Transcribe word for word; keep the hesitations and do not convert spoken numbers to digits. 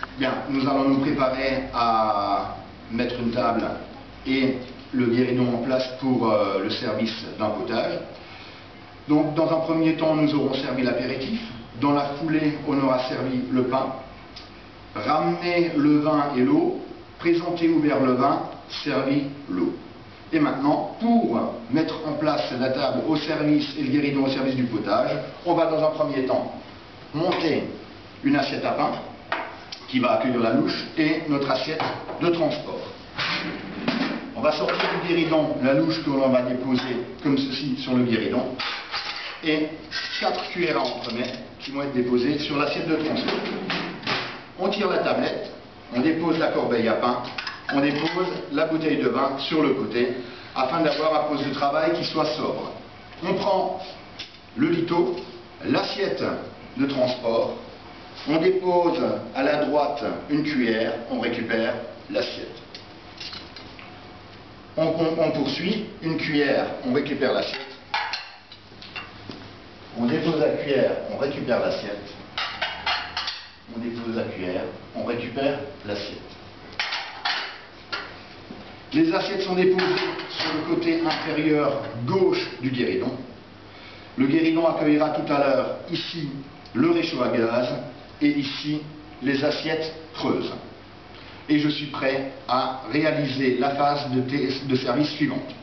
Bien, nous allons nous préparer à mettre une table et le guéridon en place pour euh, le service d'un potage. Donc, dans un premier temps, nous aurons servi l'apéritif. Dans la foulée, on aura servi le pain. Ramené le vin et l'eau. Présenté ouvert le vin, servi l'eau. Et maintenant, pour mettre en place la table au service et le guéridon au service du potage, on va dans un premier temps monter une assiette à pain qui va accueillir la louche et notre assiette de transport. On va sortir du guéridon la louche que l'on va déposer comme ceci sur le guéridon et quatre cuillères à entremets qui vont être déposées sur l'assiette de transport. On tire la tablette, on dépose la corbeille à pain, on dépose la bouteille de vin sur le côté afin d'avoir un poste de travail qui soit sobre. On prend le lito, l'assiette de transport, on dépose à la droite une cuillère, on récupère l'assiette. On, on, on poursuit, une cuillère, on récupère l'assiette. On dépose la cuillère, on récupère l'assiette. On dépose la cuillère, on récupère l'assiette. Les assiettes sont déposées sur le côté inférieur gauche du guéridon. Le guéridon accueillera tout à l'heure ici le réchaud à gaz et ici les assiettes creuses. Et je suis prêt à réaliser la phase de, de service suivante.